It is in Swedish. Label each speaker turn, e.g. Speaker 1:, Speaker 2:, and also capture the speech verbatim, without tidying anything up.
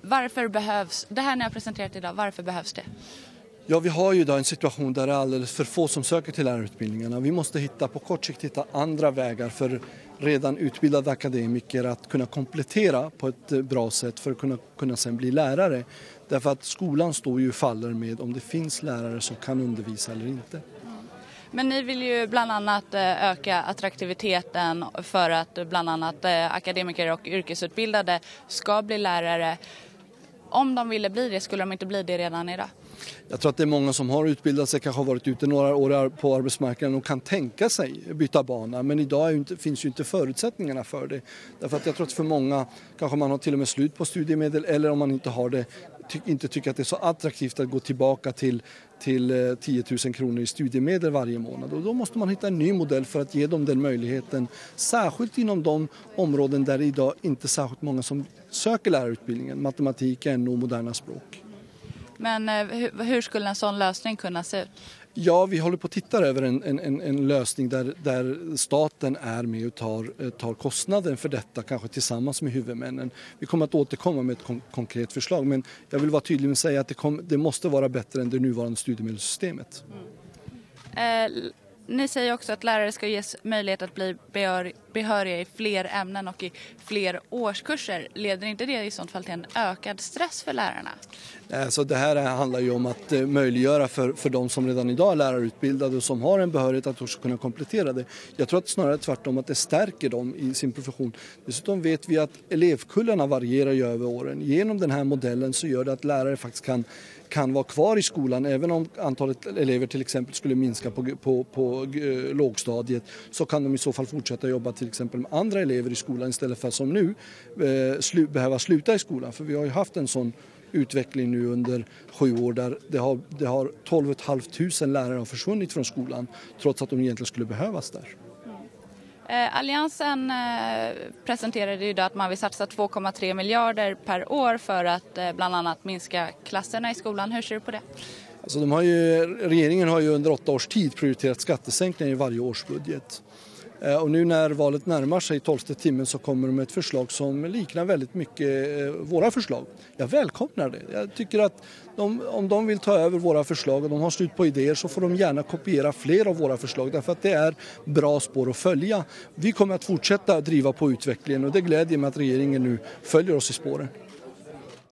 Speaker 1: Varför behövs, det här ni har presenterat idag, varför behövs det?
Speaker 2: Ja, vi har ju idag en situation där det är alldeles för få som söker till lärarutbildningarna. Vi måste hitta på kort sikt hitta andra vägar för redan utbildade akademiker att kunna komplettera på ett bra sätt för att kunna, kunna sen bli lärare. Därför att skolan står ju och faller med om det finns lärare som kan undervisa eller inte.
Speaker 1: Men ni vill ju bland annat öka attraktiviteten för att bland annat akademiker och yrkesutbildade ska bli lärare. Om de ville bli det, skulle de inte bli det redan idag?
Speaker 2: Jag tror att det är många som har utbildat sig, kanske har varit ute några år på arbetsmarknaden och kan tänka sig byta bana. Men idag är ju inte, finns ju inte förutsättningarna för det. Därför att jag tror att för många kanske man har till och med slut på studiemedel, eller om man inte har det, ty, inte tycker att det är så attraktivt att gå tillbaka till, till tio tusen kronor i studiemedel varje månad. Och då måste man hitta en ny modell för att ge dem den möjligheten. Särskilt inom de områden där det idag inte är särskilt många som söker lärarutbildningen. Matematik, N O och moderna språk.
Speaker 1: Men hur, hur skulle en sån lösning kunna se ut?
Speaker 2: Ja, vi håller på att titta över en, en, en lösning där, där staten är med och tar, tar kostnaden för detta, kanske tillsammans med huvudmännen. Vi kommer att återkomma med ett kon- konkret förslag, men jag vill vara tydlig med att säga att det, kom, det måste vara bättre än det nuvarande studiemedelssystemet.
Speaker 1: Mm. Eh, ni säger också att lärare ska ges möjlighet att bli behör, behöriga i fler ämnen och i fler årskurser. Leder inte det i sånt fall till en ökad stress för lärarna?
Speaker 2: Så det här handlar ju om att möjliggöra för, för de som redan idag är lärarutbildade och som har en behörighet att också kunna komplettera det. Jag tror att snarare tvärtom att det stärker dem i sin profession. Dessutom vet vi att elevkullarna varierar ju över åren. Genom den här modellen så gör det att lärare faktiskt kan, kan vara kvar i skolan. Även om antalet elever till exempel skulle minska på, på, på lågstadiet, så kan de i så fall fortsätta jobba till exempel med andra elever i skolan istället för att som nu eh, slu, behöva sluta i skolan. För vi har ju haft en sån utveckling nu under sju år där det har, det har tolv tusen fem hundra lärare har försvunnit från skolan trots att de egentligen skulle behövas där.
Speaker 1: Mm. Eh, Alliansen eh, presenterade ju idag att man vill satsa två komma tre miljarder per år för att eh, bland annat minska klasserna i skolan. Hur ser du på det?
Speaker 2: Alltså de har ju, regeringen har ju under åtta års tid prioriterat skattesänkningar i varje årsbudget. Och nu när valet närmar sig tolfte timmen så kommer de med ett förslag som liknar väldigt mycket våra förslag. Jag välkomnar det. Jag tycker att de, om de vill ta över våra förslag och de har slut på idéer, så får de gärna kopiera fler av våra förslag. Därför att det är bra spår att följa. Vi kommer att fortsätta driva på utvecklingen och det glädjer mig att regeringen nu följer oss i spåren.